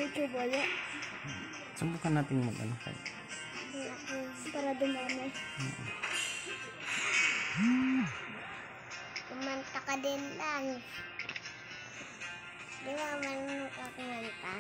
YouTube ulit. Subukan natin mag-ano kayo. Para dumami. Kumanta ka din lang. Di ba marunong ka kumanta?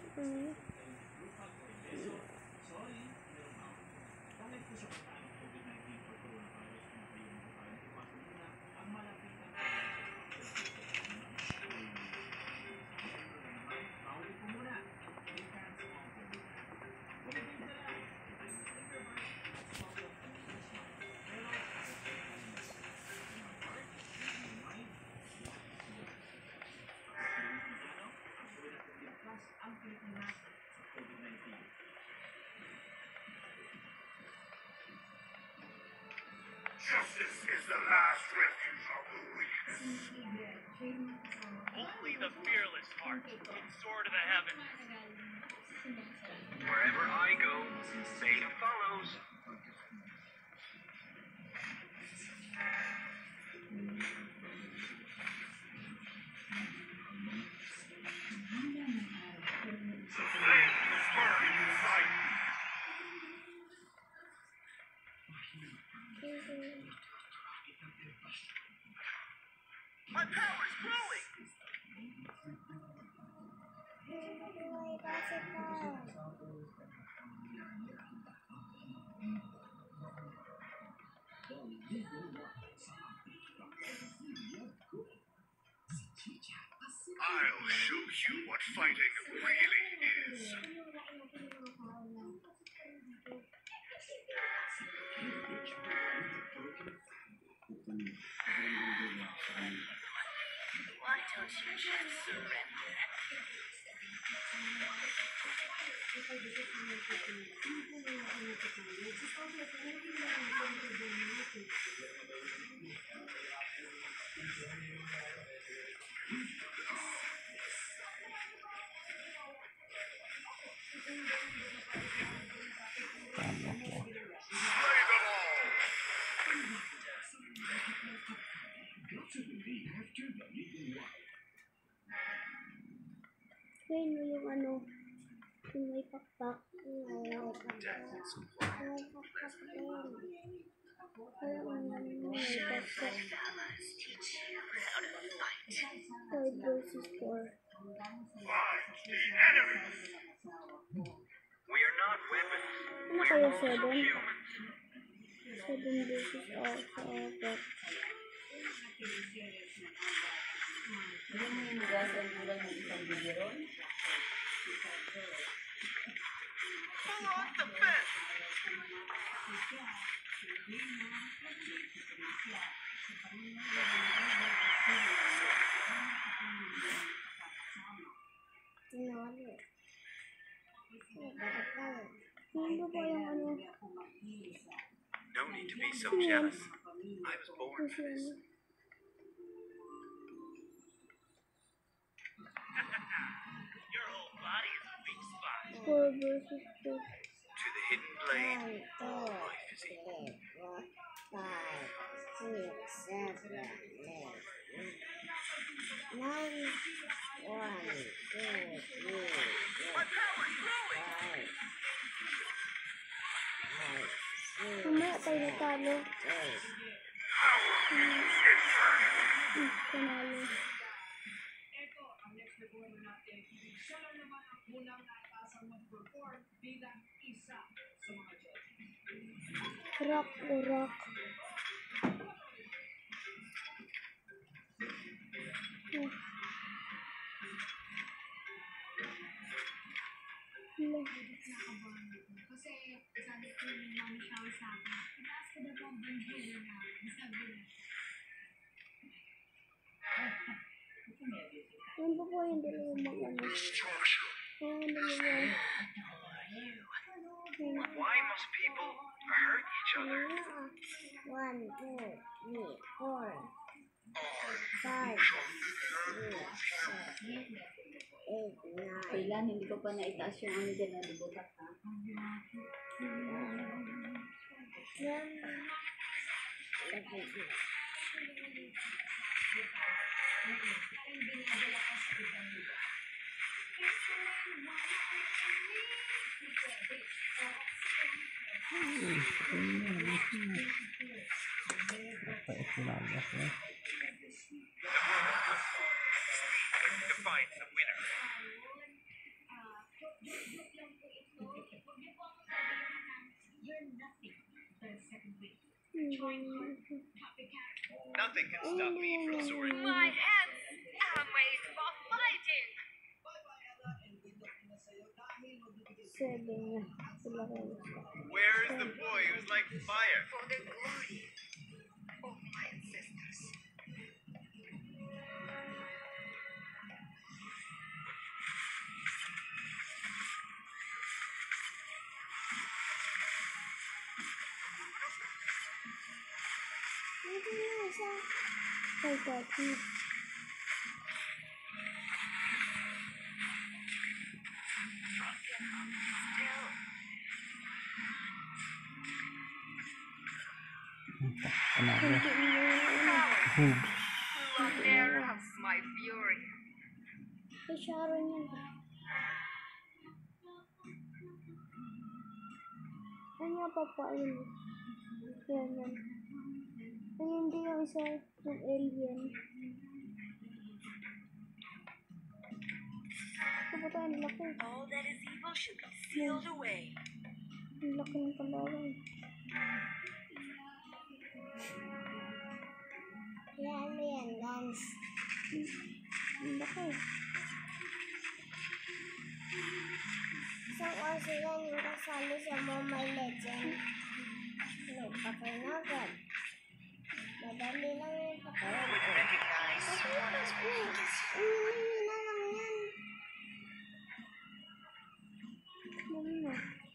Justice is the last refuge of the weak. Only the fearless heart can soar to the heavens. Wherever I go, fate follows. Flame to burn inside me. My power's growing! I'll show you what fighting really is. Why don't you just surrender? Slay them all! Yun yung ano, yung may pakpak. Yung pakpak. Yung pakpak din. Kaya may pakpak. 5 versus 4. Find the enemy! We are not weapons. Ano kaya 7? 7 versus sa 4. Hindi mo yung magasan mo lang ng isang video ron? Full on defense! Tinawali. Bakit kaya? Hindi po yung ano. No need to be so jealous. I was born for this. Your whole body is a weak spot. 4 versus 2. To the hidden blade, 1, 2, life is equal. 3, 4, 5, 6, 7, 8, 9, 1, 2, 3, 4, 5. My power's growing! Mamaya tayo natalo. Panalo. Rock o rock. Kasi sabi ko yung mami shower sa akin, itaas ko na po ang bandera namin. Sabi na. Yan po po yung dalawang mag-ano. Why must people hurt each other? 1, 2, 3, 4, 5, 6, 7, 8, 9. Kailan, hindi ko pa naitaas yung ano dyan na libutak ha? Yan. Pait sinabi ako. Defines the winner. Nothing can stop me from soaring. My hands are made for fighting. 7 na. Sila kayo. Where is the boy who's like fire? For the glory of my ancestors. Hindi na isa. Kay Daddy. Panalo. Hindi na. Boobs. There has my fury. Kay Sharon yan. Ano nga papa yun? Yan yan. Ay, hindi yung isa yung alien. Kapag tayo, ang laki. All that is evil should be sealed away. Ang laki ng kalawang. Yan, yan, guys. Ang laki. Isang oso yan yung kasali sa Mobile Legend. Nagpapay na agad. Madali lang yung papay. Recognize what is weakest. Na lang yan. Dali na.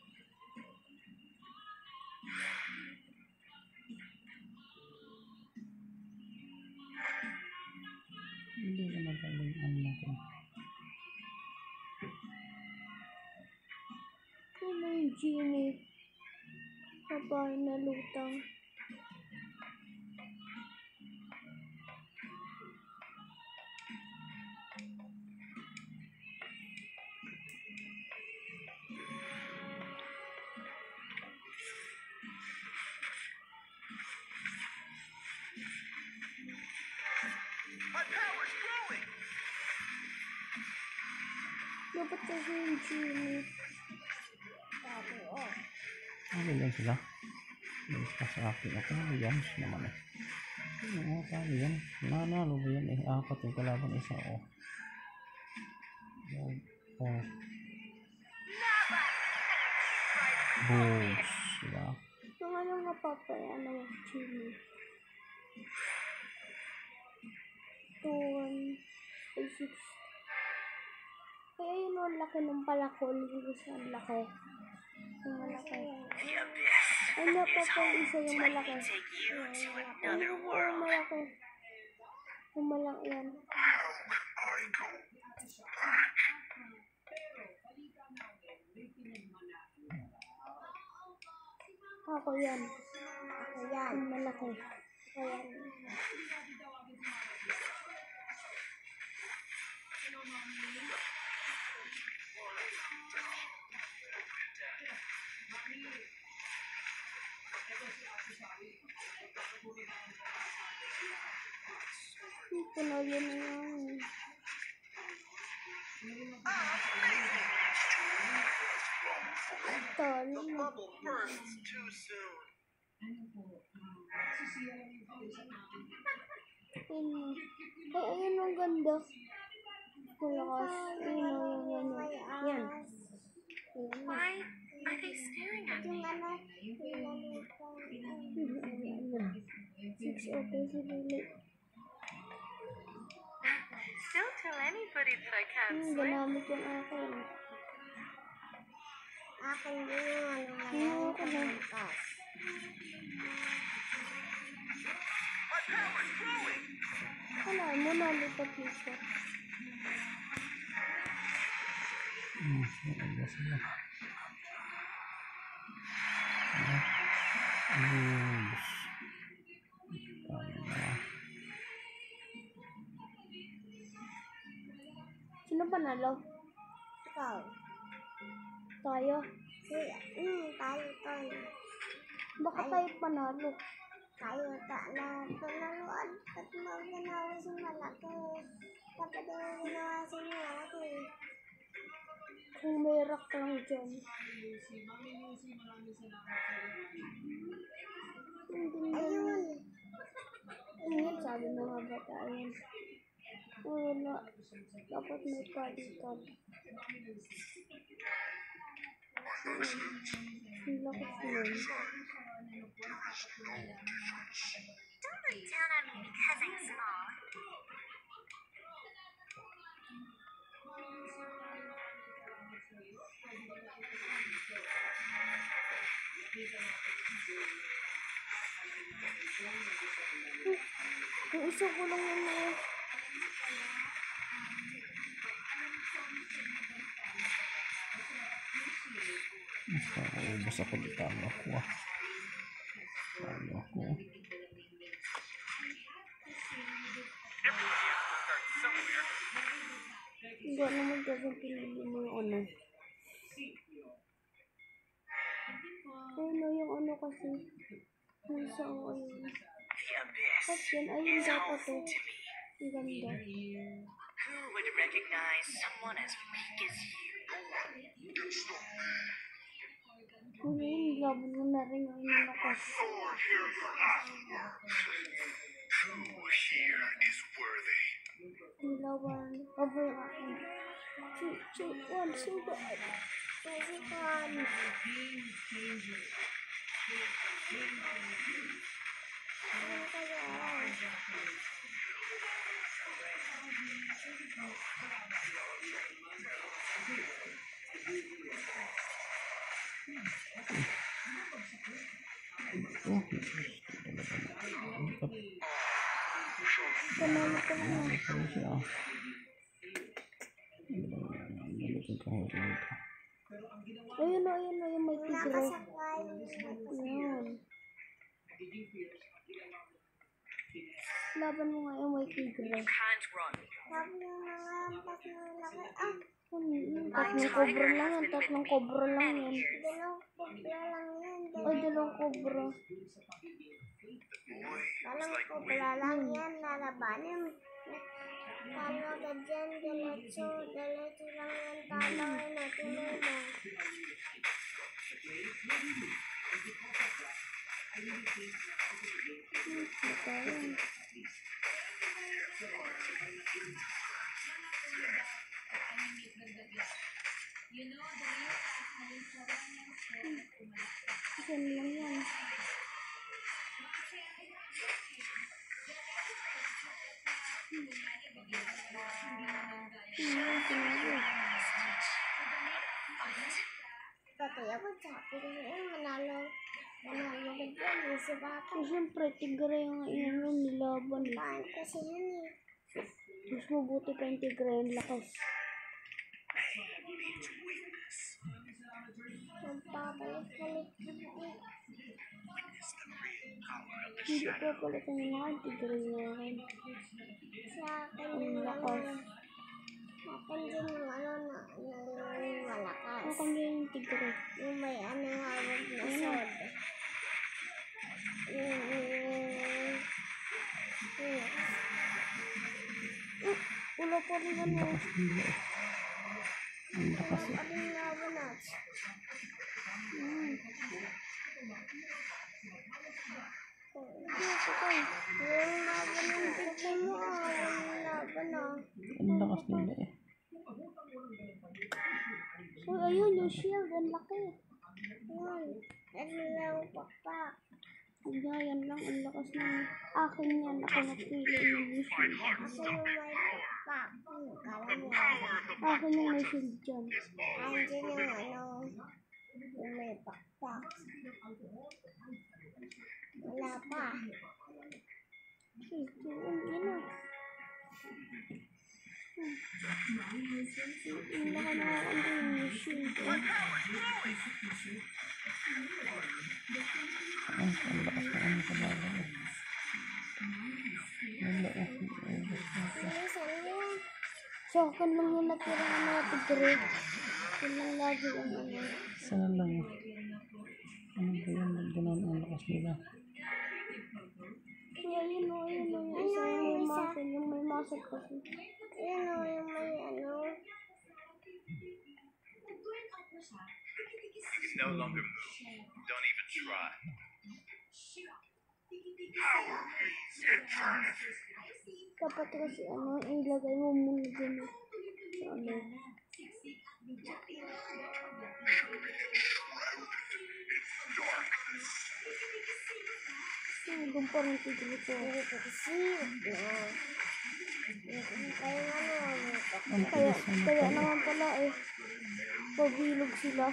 Hindi naman tayo ano natin. Ano yung genie? Babae na lutang. My power's growing. Dapat kasi yung genie. Sabi, oh. Ano yan sila? Basta sa akin. Ako na yan naman eh. Ano sabi yan? Nanalo ba yan eh? Apat yung kalaban isa oh. Oh. Boobs. Diba? Yung ano nga papa, ano yung genie. 2, 1, 6. Kaya yun ang laki ng palakol. Yung isa ang laki. Yung malaki. The abyss Ano pa is pa home. isa yung Let me malaki. take you to another Yung world. malaki. Yung malaki yan. I go back. Ako yan. Ako yan. Yung malaki. Ako yan. Puno yun na yan. Tol. Bubble bursts too soon. Ay, ayun ang ganda. Kulakas. Ayun ang ano. Yan. Why are they staring at me? Six okay si Lily. Don't tell anybody that I can't swim. Ginamit yung akin. Akin din yung ano na. My power's growing. Wala mo, nalipat siya. Ano sila? Boobs. Sino panalo? Ikaw. Tayo? Tayo. Baka tayo panalo. Kayuta na panaluan at maganawa sa malaki. Dapat yung ginawa sa malaki. Kung may rock lang dyan. Ayun. Ayun, sabi ng mga bata. Ayun. Wala. Dapat may palitan. Ang lakas nun. Don't look down on me because I'm small. Yung isa ko lang yun eh. Ubus ako dito. Talo ako. Everybody has to start somewhere. Hindi naman kasi pinili mo yung ano. Ayun o, yung ano kasi. Yung sa ayun. The abyss Tapos yun, ayun is dapat home o. to me. Ang ganda. Who would recognize someone as weak as you? Hindi, laban mo na rin ang lakas. Thor here for us. Who here is worthy? Nilawan. Aba yung akin. One, sugar. Pesikan. Ano kaya? Panalo ko lang. Ano siya? Gamitin ko ang ito. Ayun o, yung may tigre. Ayun. Laban mo nga yung may tigre. Can't run. Sabi mo nga ang pas na laki. Ah! Tatlong kobra lang yan. Tatlong kobra lang yan. Dalawang kobra lang yan. Ay, dalawang kobra. Dalawang kobra lang yan. Lalabanin. Talo ka dyan. Diretso. Diretso lang yan. Talo ay natuloy mo. Ito yun. Isan lang yan. Tatay ako sabi ko manalo ka dyan. Isa ba ako? Siyempre, tigre yung iyon nilaban. Bakit kasi yun eh. Mas mabuti pa yung tigre yung lakas. Magpapalik-balik hindi pa palitan yung mga tigre yan. Sa akin yung lakas. Akin din yung ano na malakas. Akin din yung tigre. Yung may ano hawag na sword. Wala pa rin ano. Ang lakas Wala pa rin laban natin. Yung laban ng tigre mo. Yung laban na. Ang lakas nila eh. So, ayun yung shield. Ang laki. Ayun. Ano lang pakpak. Yan lang. Ang lakas ng akin yan. Ako napili yung shield. Ako yung may pakpak. Kala mo. Akin yung may shield dyan. Andyan yung ano. Yung may pakpak. Wala pa. Yun. Ang laki na yung shield. Ang lakas na ano sa bago eh. Wala eh. So, akin lang yung natira ng mga tigre. Yun lang lagi ang ano. Sana lang eh. Ano ba yan? Ganun ang lakas nila. ayun o, ayun o. Yung isa yung may muscle, yung may muscle kasi. Ayun o, yung may ano. I can no longer move. Don't even try. Power means eternity. Dapat kasi ano, ilagay mo muna dun. Ano. Doon pa rin tigil ko. Kaya naman pala eh. Pabilog sila.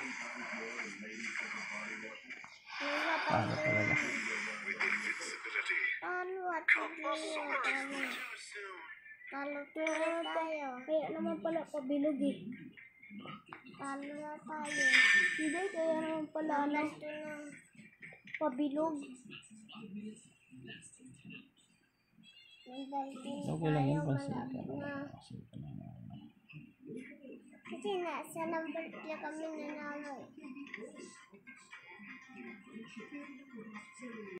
Paano talaga? With invincibility Too soon. Kaya naman pala pabilog eh. Talo na tayo. Hindi, kaya naman pala ano. Pabilog. Okay lang yun kasi Kasi nasa number 3 kami nanalo.